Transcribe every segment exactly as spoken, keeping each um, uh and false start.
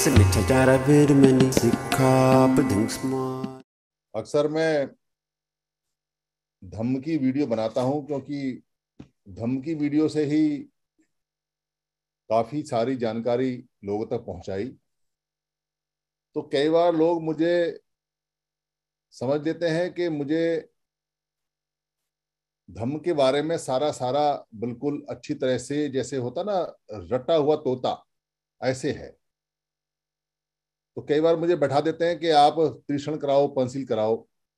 अक्सर मैं धम्म की वीडियो बनाता हूं क्योंकि धम्म की वीडियो से ही काफी सारी जानकारी लोगों तक पहुंचाई। तो कई बार लोग मुझे समझ लेते हैं कि मुझे धम्म के बारे में सारा सारा बिल्कुल अच्छी तरह से, जैसे होता ना रटा हुआ तोता, ऐसे है। तो कई बार मुझे बैठा देते हैं कि आप तीक्ष्ण कराओ, पंचशील कराओ।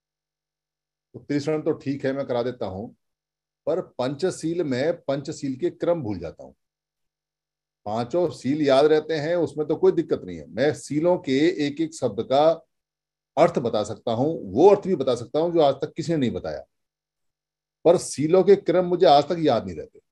तो तीक्ष्ण तो ठीक है, मैं करा देता हूं, पर पंचशील में पंचशील के क्रम भूल जाता हूं। पांचों सील याद रहते हैं, उसमें तो कोई दिक्कत नहीं है। मैं सीलों के एक एक शब्द का अर्थ बता सकता हूं, वो अर्थ भी बता सकता हूं जो आज तक किसी ने नहीं बताया, पर सीलों के क्रम मुझे आज तक याद नहीं रहते।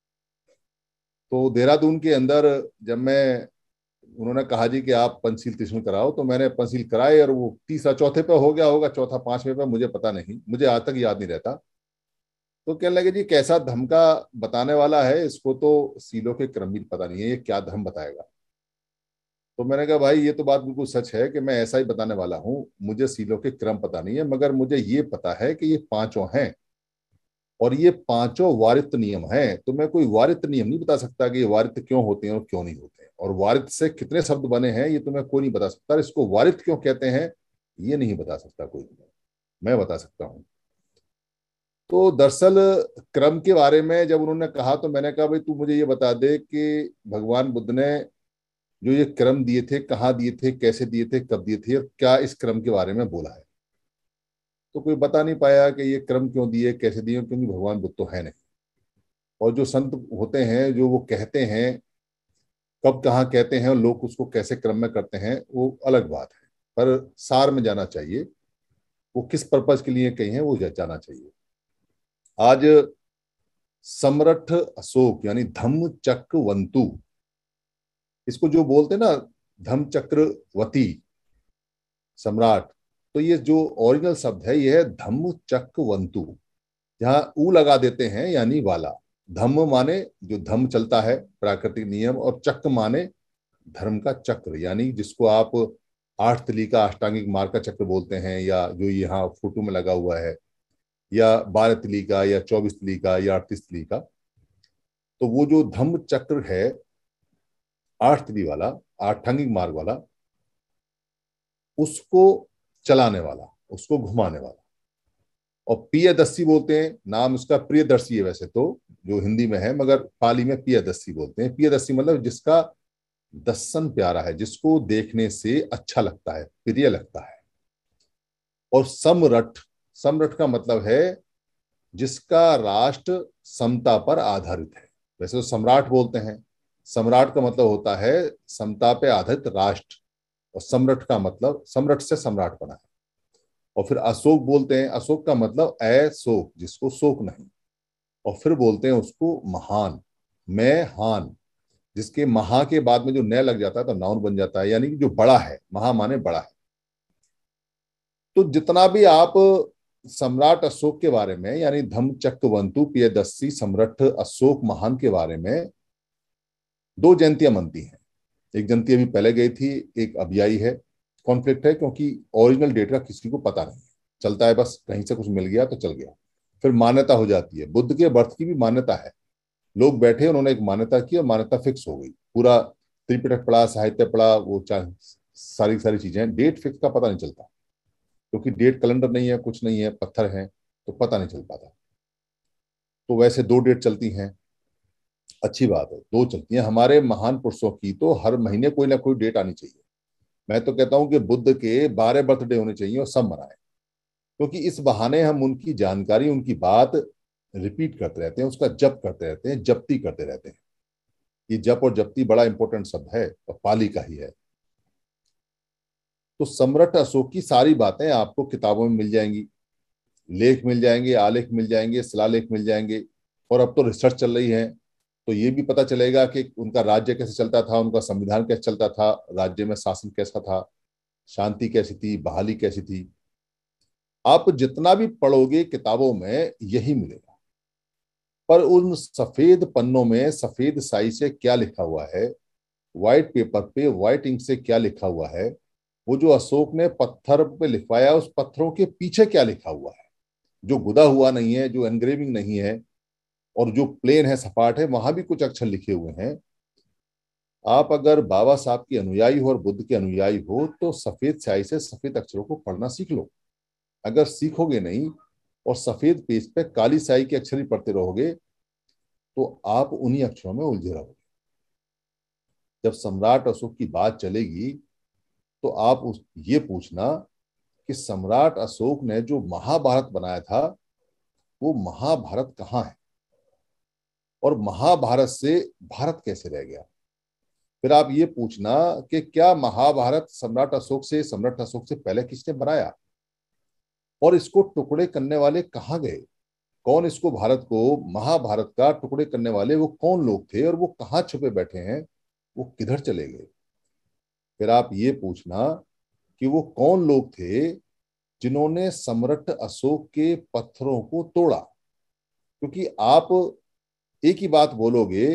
तो देहरादून के अंदर जब मैं, उन्होंने कहा जी कि आप पंचशील तीक्ष्ण कराओ, तो मैंने पंचशील कराए और वो तीसरा चौथे पे हो गया होगा, चौथा पांचवें पे मुझे पता नहीं, मुझे आज तक याद नहीं रहता। तो कहने लगे जी कैसा धर्म का बताने वाला है, इसको तो सीलों के क्रम भी पता नहीं है, ये क्या धर्म बताएगा। तो मैंने कहा भाई ये तो बात बिल्कुल सच है कि मैं ऐसा ही बताने वाला हूँ, मुझे सीलों के क्रम पता नहीं है, मगर मुझे ये पता है कि ये पांचों हैं और ये पांचों वारित नियम हैं। तो मैं कोई वारित नियम नहीं बता सकता कि ये वारित क्यों होते हैं और क्यों नहीं होते हैं, और वारित से कितने शब्द बने हैं ये तो मैं कोई नहीं बता सकता। इसको वारित क्यों कहते हैं ये नहीं बता सकता कोई, मैं बता सकता हूँ। तो दरअसल क्रम के बारे में जब उन्होंने कहा तो मैंने कहा भाई तू मुझे ये बता दे कि भगवान बुद्ध ने जो ये क्रम दिए थे, कहाँ दिए थे, कैसे दिए थे, कब दिए थे, और क्या इस क्रम के बारे में बोला है। तो कोई बता नहीं पाया कि ये क्रम क्यों दिए, कैसे दिए, क्योंकि भगवान बुद्ध तो है नहीं। और जो संत होते हैं जो वो कहते हैं, कब कहाँ कहते हैं और लोग उसको कैसे क्रम में करते हैं वो अलग बात है, पर सार में जाना चाहिए, वो किस पर्पज के लिए कही है वो जाना चाहिए। आज सम्राट अशोक यानी धम्म चक्रवंतु, इसको जो बोलते हैं ना धम्म चक्रवती सम्राट, तो ये जो ओरिजिनल शब्द है ये है धम्म चक्रवंतु। जहाँ ऊ लगा देते हैं यानी वाला। धम्म माने जो धम्म चलता है, प्राकृतिक नियम, और चक्र माने धर्म का चक्र, यानी जिसको आप आठ तली का अष्टांगिक मार्ग का चक्र बोलते हैं, या जो यहाँ फोटो में लगा हुआ है, या बारह तली का, या चौबीस तली का, या अड़तीस तली का। तो वो जो धम्म चक्र है, आठ तली वाला, आठांगिक मार्ग वाला, उसको चलाने वाला, उसको घुमाने वाला। और प्रियदर्शी बोलते हैं, नाम उसका प्रियदर्शी है वैसे तो जो हिंदी में है, मगर पाली में प्रियदर्शी बोलते हैं। प्रियदर्शी मतलब जिसका दर्शन प्यारा है, जिसको देखने से अच्छा लगता है, प्रिय लगता है। और सम्रट, सम्रट का मतलब है जिसका राष्ट्र समता पर आधारित है। वैसे तो सम्राट बोलते हैं, सम्राट का मतलब होता है समता पे आधारित राष्ट्र, और सम्रट का मतलब सम्रट से सम्राट बना है। और फिर अशोक बोलते हैं, अशोक का मतलब ऐ शोक, जिसको शोक नहीं। और फिर बोलते हैं उसको महान, मैं हान, जिसके महा के बाद में जो नय लग जाता है तो नाउन बन जाता है, यानी कि जो बड़ा है, महा माने बड़ा है। तो जितना भी आप सम्राट अशोक के बारे में, यानी धम्म चक्रवंतु प्रियदर्शी सम्राट अशोक महान के बारे में दो जयंतियां मनती हैं। एक जयंती अभी पहले गई थी, एक अभी आई है। कॉन्फ्लिक्ट है क्योंकि ओरिजिनल डेट का किसी को पता नहीं है, चलता है बस कहीं से कुछ मिल गया तो चल गया, फिर मान्यता हो जाती है। बुद्ध के बर्थ की भी मान्यता है, लोग बैठे उन्होंने एक मान्यता की और मान्यता फिक्स हो गई। पूरा त्रिपिटक पढ़ा, साहित्य पढ़ा, वो सारी सारी चीजें, डेट फिक्स का पता नहीं चलता क्योंकि डेट कैलेंडर नहीं है, कुछ नहीं है, पत्थर है, तो पता नहीं चल पाता। तो वैसे दो डेट चलती हैं, अच्छी बात है, दो चलती हैं। हमारे महान पुरुषों की तो हर महीने कोई ना कोई डेट आनी चाहिए। मैं तो कहता हूं कि बुद्ध के बारह बर्थडे होने चाहिए और सब मनाएं, क्योंकि इस बहाने हम उनकी जानकारी, उनकी बात रिपीट करते रहते हैं, उसका जप करते रहते हैं, जप्ती करते रहते हैं। ये जप और जप्ती बड़ा इंपॉर्टेंट शब्द है और पाली का ही है। तो सम्राट अशोक की सारी बातें आपको किताबों में मिल जाएंगी, लेख मिल जाएंगे, आलेख मिल जाएंगे, शिलालेख मिल जाएंगे। और अब तो रिसर्च चल रही है, तो ये भी पता चलेगा कि उनका राज्य कैसे चलता था, उनका संविधान कैसे चलता था, राज्य में शासन कैसा था, शांति कैसी थी, बहाली कैसी थी। आप जितना भी पढ़ोगे किताबों में यही मिलेगा, पर उन सफेद पन्नों में सफेद स्याही से क्या लिखा हुआ है व्हाइट पेपर पे व्हाइट इंक से क्या लिखा हुआ है, वो जो अशोक ने पत्थर पे लिखवाया उस पत्थरों के पीछे क्या लिखा हुआ है, जो गुदा हुआ नहीं है, जो एनग्रेविंग नहीं है, और जो प्लेन है, सपाट है, वहां भी कुछ अक्षर लिखे हुए हैं। आप अगर बाबा साहब के अनुयायी हो और बुद्ध के अनुयायी हो तो सफेद स्याही से सफेद अक्षरों को पढ़ना सीख लो। अगर सीखोगे नहीं और सफेद पेज पे काली स्याही के अक्षर ही पढ़ते रहोगे तो आप उन्हीं अक्षरों में उलझे रहोगे। जब सम्राट अशोक की बात चलेगी तो आप उस ये पूछना कि सम्राट अशोक ने जो महाभारत बनाया था वो महाभारत कहाँ है और महाभारत से भारत कैसे रह गया। फिर आप ये पूछना कि क्या महाभारत सम्राट अशोक से सम्राट अशोक से पहले किसने बनाया और इसको टुकड़े करने वाले कहाँ गए, कौन इसको भारत को महाभारत का टुकड़े करने वाले वो कौन लोग थे और वो कहाँ छुपे बैठे हैं, वो किधर चले गए। फिर आप ये पूछना कि वो कौन लोग थे जिन्होंने सम्राट अशोक के पत्थरों को तोड़ा, क्योंकि आप एक ही बात बोलोगे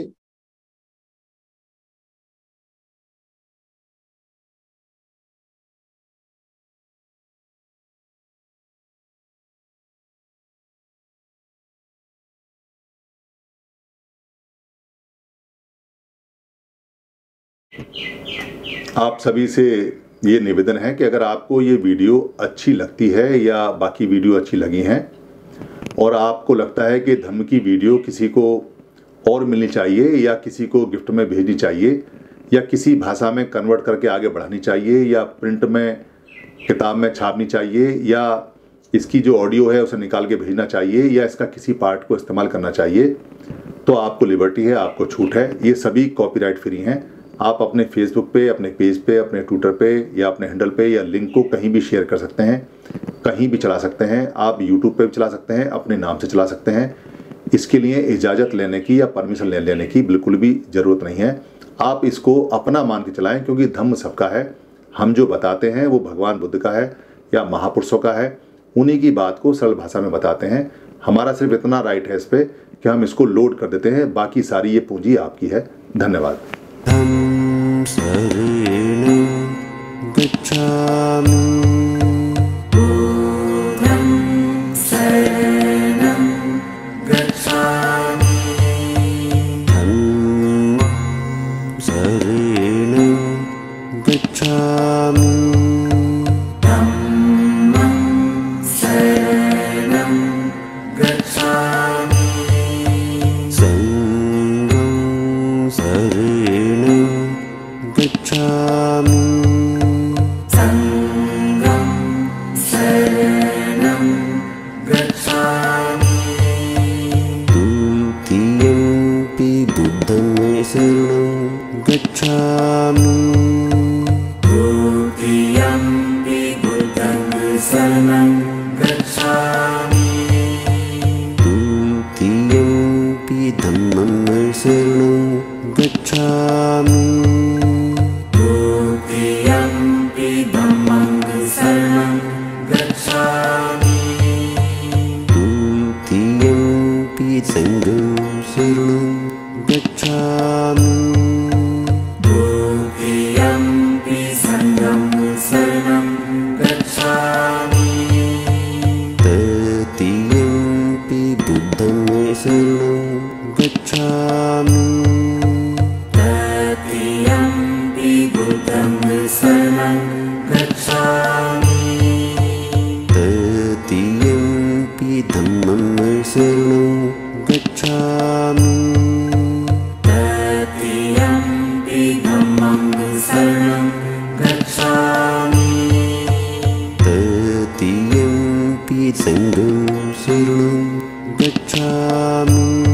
आप सभी से ये निवेदन है कि अगर आपको ये वीडियो अच्छी लगती है या बाकी वीडियो अच्छी लगी हैं और आपको लगता है कि धर्म की वीडियो किसी को और मिलनी चाहिए या किसी को गिफ्ट में भेजनी चाहिए या किसी भाषा में कन्वर्ट करके आगे बढ़ानी चाहिए या प्रिंट में किताब में छापनी चाहिए या इसकी जो ऑडियो है उसे निकाल के भेजना चाहिए या इसका किसी पार्ट को इस्तेमाल करना चाहिए, तो आपको लिबर्टी है, आपको छूट है। ये सभी कॉपीराइट फ्री हैं। आप अपने फेसबुक पे, अपने पेज पे, अपने ट्विटर पे या अपने हैंडल पे या लिंक को कहीं भी शेयर कर सकते हैं, कहीं भी चला सकते हैं। आप यूट्यूब पे भी चला सकते हैं, अपने नाम से चला सकते हैं। इसके लिए इजाज़त लेने की या परमिशन ले लेने की बिल्कुल भी ज़रूरत नहीं है। आप इसको अपना मान के चलाएं, क्योंकि धर्म सबका है। हम जो बताते हैं वो भगवान बुद्ध का है या महापुरुषों का है, उन्हीं की बात को सरल भाषा में बताते हैं। हमारा सिर्फ इतना राइट है इस पर कि हम इसको लोड कर देते हैं, बाकी सारी ये पूंजी आपकी है। धन्यवाद। धम्म शरणं गच्छामि। बुद्धं शरणं गच्छामि। धम्मं शरणं गच्छामि। धम्मं शरणं गच्छामि। संघं शरणं गच्छामि। संघं शरणं गच्छामि। द्वितीयंपि बुद्धं शरणं गच्छामि। द्वितीयंपि बुद्धं शरणं गच्छामि। द्वितीयंपि धम्मं शरणं गच्छामि। द्वितीयंपि धम्मं शरणं गच्छामि। द्वितीयंपि संघं शरणं गच्छामि। द्वितीयंपि संघं शरणं गच्छामि। तृतीयंपि बुद्धं शरणं गच्छामि। तृतीयंपि बुद्धं शरणं गच्छामि। तृतीयंपि धम्मं शरणं गच्छामि। तृतीयंपि धम्मं शरणं गच्छामि। तृतीयंपि संघं शरणं गच्छामि।